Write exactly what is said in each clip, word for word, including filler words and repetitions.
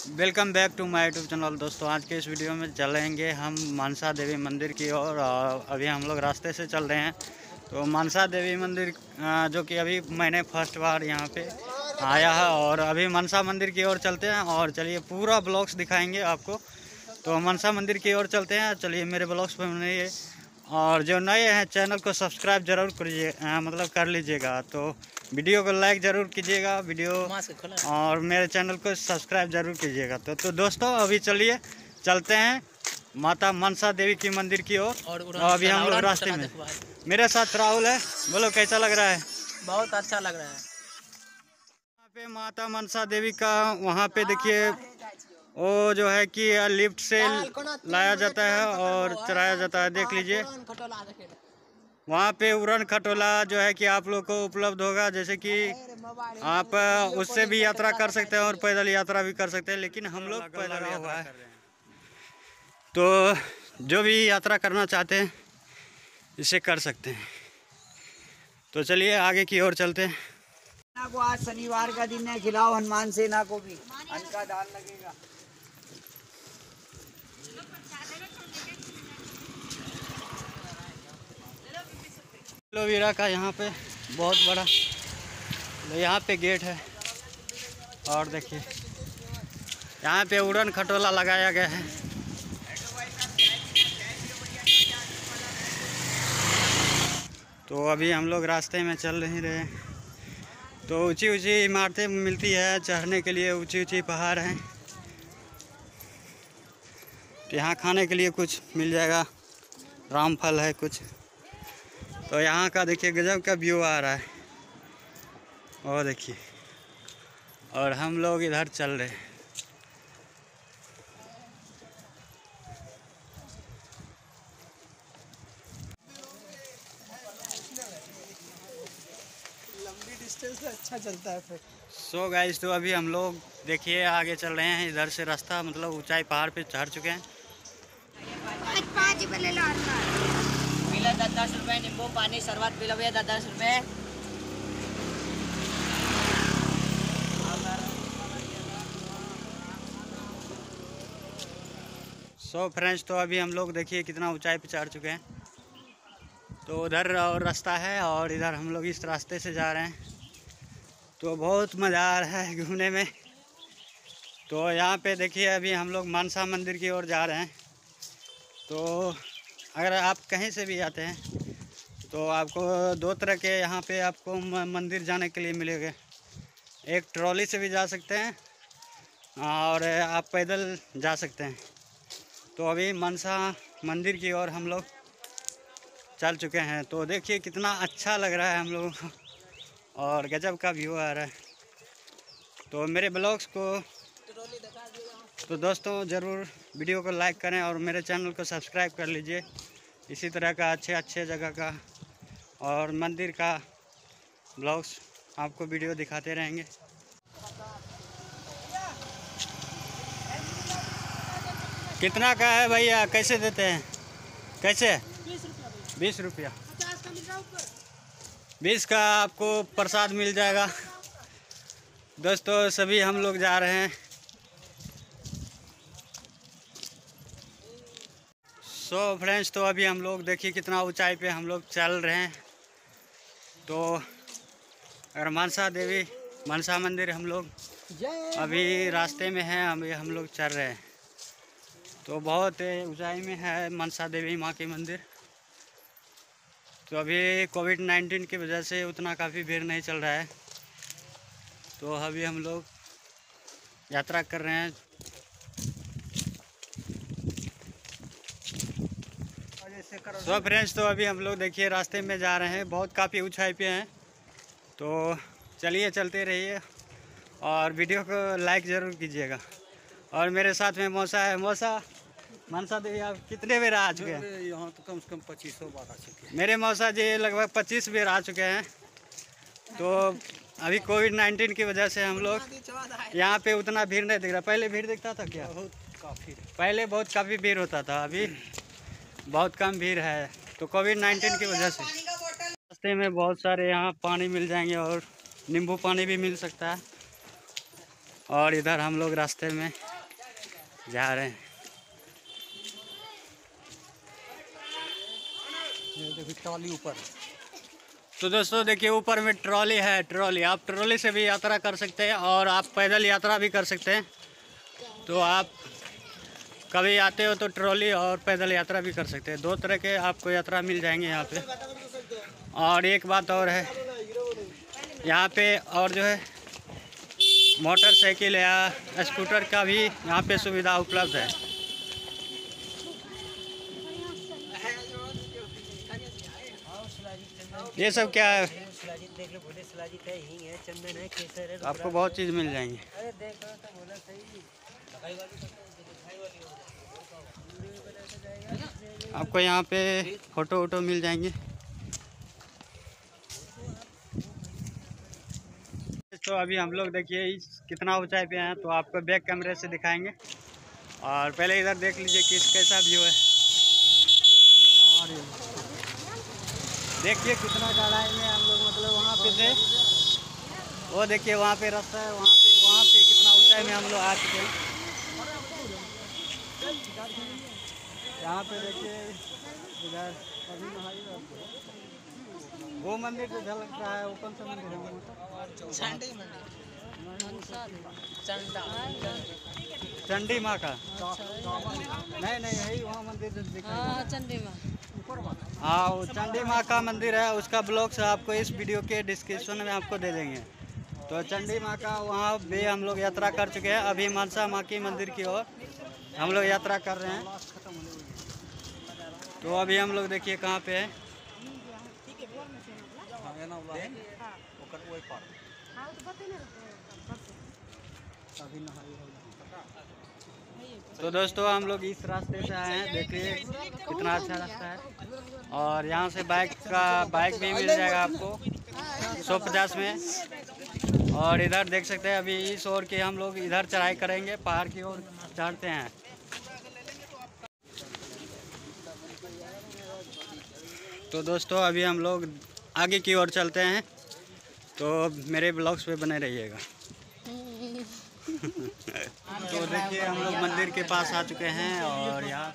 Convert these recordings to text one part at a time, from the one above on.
Welcome back to my YouTube channel. दोस्तों आज के इस वीडियो में चलेंगे हम मनसा देवी मंदिर की ओर। और अभी हम लोग रास्ते से चल रहे हैं। तो मनसा देवी मंदिर जो कि अभी मैंने फर्स्ट बार यहाँ पे आया है, और अभी मनसा मंदिर की ओर चलते हैं। और चलिए पूरा ब्लॉग्स दिखाएंगे आपको। तो मनसा मंदिर की ओर चलते हैं। चलिए मेरे ब्लॉग्स पर बनाइए, और जो नए हैं चैनल को सब्सक्राइब जरूर करिए, मतलब कर लीजिएगा। तो वीडियो को लाइक ज़रूर कीजिएगा वीडियो, और मेरे चैनल को सब्सक्राइब जरूर कीजिएगा। तो तो दोस्तों अभी चलिए चलते हैं माता मनसा देवी की मंदिर की ओर। और, और अभी हम लोग रास्ते में, मेरे साथ राहुल है। बोलो कैसा लग रहा है? बहुत अच्छा लग रहा है। यहाँ पे माता मनसा देवी का, वहाँ पे देखिए वो जो है कि लिफ्ट से लाया जाता है और चढ़ाया जाता है। देख लीजिए वहाँ पे उड़न खटोला जो है कि आप लोग को उपलब्ध होगा, जैसे कि आप उससे भी यात्रा कर सकते हैं और पैदल यात्रा भी कर सकते हैं। लेकिन हम लोग पैदल हुआ है, तो जो भी यात्रा करना चाहते हैं इसे कर सकते हैं। तो चलिए आगे की ओर चलते हैं। को आज शनिवार का दिन है, खिलाओ हनुमान सेना को भी अन्न का दान लगेगा। एलोवेरा का यहाँ पे बहुत बड़ा यहाँ पे गेट है, और देखिए यहाँ पे उड़न खटोला लगाया गया है। तो अभी हम लोग रास्ते में चल नहीं रहे। तो ऊंची ऊंची इमारतें मिलती है चढ़ने के लिए, ऊंची ऊंची पहाड़ हैं। तो यहाँ खाने के लिए कुछ मिल जाएगा, रामफल है कुछ। तो यहाँ का देखिए गजब का व्यू आ रहा है, और देखिए, और हम लोग इधर चल रहे हैं। लंबी डिस्टेंस से अच्छा चलता है फिर। सो गाइस, तो अभी हम लोग देखिए आगे चल रहे हैं। इधर से रास्ता मतलब ऊंचाई पहाड़ पे चढ़ चुके हैं। दस रुपए नींबू पानी शरबत पी लो भैया, दस रुपए। सो फ्रेंड्स, तो अभी हम लोग देखिए कितना ऊंचाई पे चढ़ चुके हैं। तो उधर और रास्ता है, और इधर हम लोग इस रास्ते से जा रहे हैं। तो बहुत मज़ा आ रहा है घूमने में। तो यहाँ पे देखिए अभी हम लोग मनसा मंदिर की ओर जा रहे हैं। तो अगर आप कहीं से भी आते हैं तो आपको दो तरह के यहाँ पे आपको मंदिर जाने के लिए मिलेगा। एक ट्रॉली से भी जा सकते हैं, और आप पैदल जा सकते हैं। तो अभी मनसा मंदिर की ओर हम लोग चल चुके हैं। तो देखिए कितना अच्छा लग रहा है हम लोगों को, और गजब का व्यू आ रहा है। तो मेरे ब्लॉग्स को तो दोस्तों ज़रूर वीडियो को लाइक करें, और मेरे चैनल को सब्सक्राइब कर लीजिए। इसी तरह का अच्छे अच्छे जगह का और मंदिर का ब्लॉग्स आपको वीडियो दिखाते रहेंगे। कितना का है भैया, कैसे देते हैं? कैसे? बीस रुपया। बीस का आपको प्रसाद मिल जाएगा। दोस्तों सभी हम लोग जा रहे हैं। सो so फ्रेंड्स, तो अभी हम लोग देखिए कितना ऊंचाई पे हम लोग चल रहे हैं। तो अगर मनसा देवी मनसा मंदिर हम लोग अभी रास्ते में हैं, अभी हम लोग चल रहे हैं। तो बहुत ऊंचाई में है मनसा देवी माँ की मंदिर। तो अभी कोविड नाइन्टीन की वजह से उतना काफ़ी भीड़ नहीं चल रहा है। तो अभी हम लोग यात्रा कर रहे हैं। सो फ्रेंड्स, तो अभी हम लोग देखिए रास्ते में जा रहे हैं, बहुत काफ़ी ऊंचाई पे हैं। तो चलिए चलते रहिए, और वीडियो को लाइक ज़रूर कीजिएगा। और मेरे साथ में मौसा है। मौसा, मनसा देवी आप कितने बेर आ चुके हैं? यहाँ तो कम से कम पच्चीस सौ बार आ चुके हैं। मेरे मौसा जी लगभग पच्चीस बेर आ चुके हैं। तो अभी कोविड नाइन्टीन की वजह से हम लोग यहाँ पे उतना भीड़ नहीं दिख रहा। पहले भीड़ दिखता था क्या? बहुत काफ़ी पहले बहुत काफ़ी भीड़ होता था, अभी बहुत कम भीड़ है। तो कोविड नाइन्टीन की वजह से रास्ते में बहुत सारे यहाँ पानी मिल जाएंगे, और नींबू पानी भी मिल सकता है। और इधर हम लोग रास्ते में जा रहे हैं। ये देखिए ट्रॉली ऊपर। तो दोस्तों देखिए ऊपर में ट्रॉली है, ट्रॉली आप ट्रॉली से भी यात्रा कर सकते हैं और आप पैदल यात्रा भी कर सकते हैं। तो आप कभी आते हो तो ट्रॉली और पैदल यात्रा भी कर सकते हैं, दो तरह के आपको यात्रा मिल जाएंगे यहाँ पे। और एक बात और है यहाँ पे, और जो है मोटरसाइकिल या स्कूटर का भी यहाँ पे सुविधा उपलब्ध है। ये सब क्या है, आपको बहुत चीज़ मिल जाएंगी। आपको यहाँ पे फोटो वोटो मिल जाएंगे। तो अभी हम लोग देखिए इस कितना ऊंचाई पे हैं, तो आपको बैक कैमरे से दिखाएंगे। और पहले इधर देख लीजिए किस कैसा व्यू है। और देखिए कितना गहराई में हम लोग मतलब वहाँ पे थे, वो देखिए वहाँ पे रास्ता है, वहाँ पे वहाँ पे कितना ऊंचाई में हम लोग आ चुके हैं। यहाँ पे देखिए इधर वो मंदिर जो झलक रहा है वो कौन सा मंदिर है? चंडी माँ का? नहीं नहीं यही वहाँ मंदिर जो दिखा चंडी माँ। हाँ वो चंडी माँ का मंदिर है, उसका ब्लॉग से आपको इस वीडियो के डिस्क्रिप्शन में आपको दे देंगे। तो चंडी माँ का वहाँ भी हम लोग यात्रा कर चुके हैं। अभी मनसा माँ की मंदिर की ओर हम लोग यात्रा कर रहे हैं। तो अभी हम लोग देखिए कहाँ पे है। तो दोस्तों हम लोग इस रास्ते से आए हैं, देखिए कितना अच्छा रास्ता है। और यहाँ से बाइक का बाइक भी मिल जाएगा आपको सौ पचास में। और इधर देख सकते हैं अभी इस ओर की हम लोग इधर चढ़ाई करेंगे, पहाड़ की ओर चढ़ते हैं। तो दोस्तों अभी हम लोग आगे की ओर चलते हैं, तो मेरे ब्लॉग्स पे बने रहिएगा। तो देखिए हम लोग मंदिर के पास आ चुके हैं और यहाँ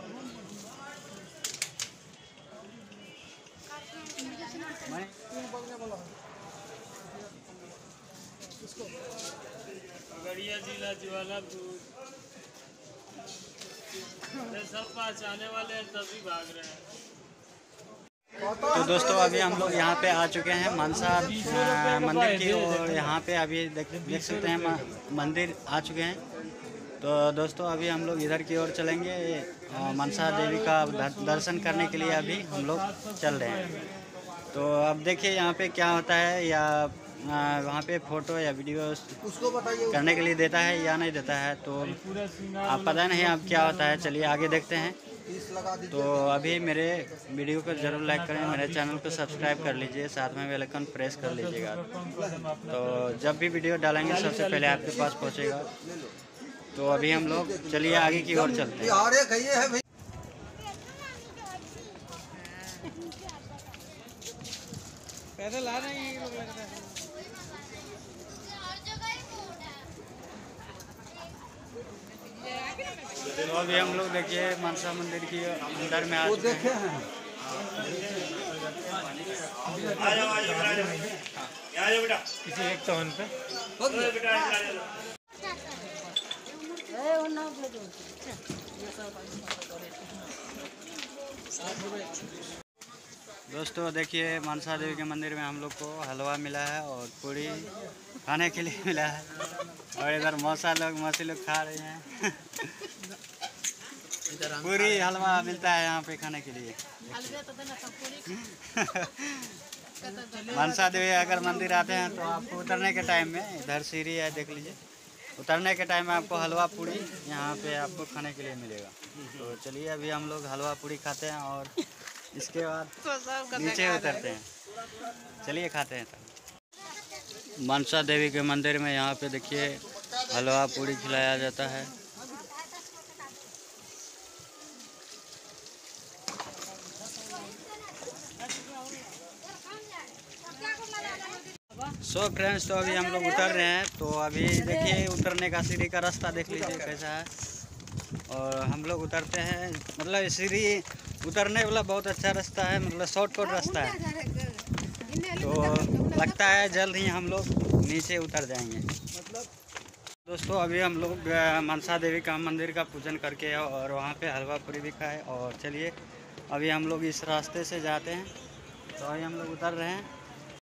खगड़िया जिला ज्वालापुर सब पास आने वाले हैं तभी भाग रहे हैं। तो दोस्तों अभी हम लोग यहाँ पे आ चुके हैं मनसा मंदिर की, और यहाँ पे अभी देख देख सकते हैं मंदिर आ चुके हैं। तो दोस्तों अभी हम लोग इधर की ओर चलेंगे, मनसा देवी का दर्शन करने के लिए अभी हम लोग चल रहे हैं। तो अब देखिए यहाँ पे क्या होता है, या वहाँ पे फ़ोटो या वीडियो करने के लिए देता है या नहीं देता है, तो आप पता नहीं अब क्या होता है। चलिए आगे देखते हैं। तो अभी मेरे वीडियो को ज़रूर लाइक करें, मेरे चैनल को सब्सक्राइब कर लीजिए, साथ में बेल आइकन प्रेस कर लीजिएगा। तो जब भी वीडियो डालेंगे सबसे पहले आपके पास पहुंचेगा। तो अभी हम लोग चलिए आगे की ओर चलते हैं। पैदल आ रहे हैं ये लोग लगता है। तो अभी हम लोग देखिए मनसा मंदिर की अंदर में आ चुके हैं। किसी एक टोन पे दोस्तों देखिए मनसा देवी के मंदिर में हम लोग को हलवा मिला है और पूरी खाने के लिए मिला है। और इधर मौसा लोग मौसी लोग खा रहे हैं। पूरी हलवा मिलता है यहाँ पे खाने के लिए। मनसा देवी अगर मंदिर आते हैं तो आपको उतरने के टाइम में इधर सीढ़ी है, देख लीजिए, उतरने के टाइम में आपको हलवा पूड़ी यहाँ पे आपको खाने के लिए मिलेगा। तो चलिए अभी हम लोग हलवा पूड़ी खाते हैं और इसके बाद नीचे उतरते हैं। चलिए खाते हैं। तब मनसा देवी के मंदिर में यहाँ पे देखिए हलवा पूड़ी खिलाया जाता है। सो so फ्रेंड्स, तो अभी हम लोग उतर रहे हैं। तो अभी देखिए उतरने का सीढ़ी का रास्ता देख लीजिए कैसा है। और हम लोग उतरते हैं। मतलब सीढ़ी उतरने वाला बहुत अच्छा रास्ता है, मतलब शॉर्टकट रास्ता है। तो लगता है जल्द ही हम लोग नीचे उतर जाएंगे। मतलब दोस्तों अभी हम लोग अ, मनसा देवी का मंदिर का पूजन करके और वहाँ पे हलवा पूरी भी खाए। और चलिए अभी हम लोग इस रास्ते से जाते हैं। तो अभी हम लोग उतर रहे हैं।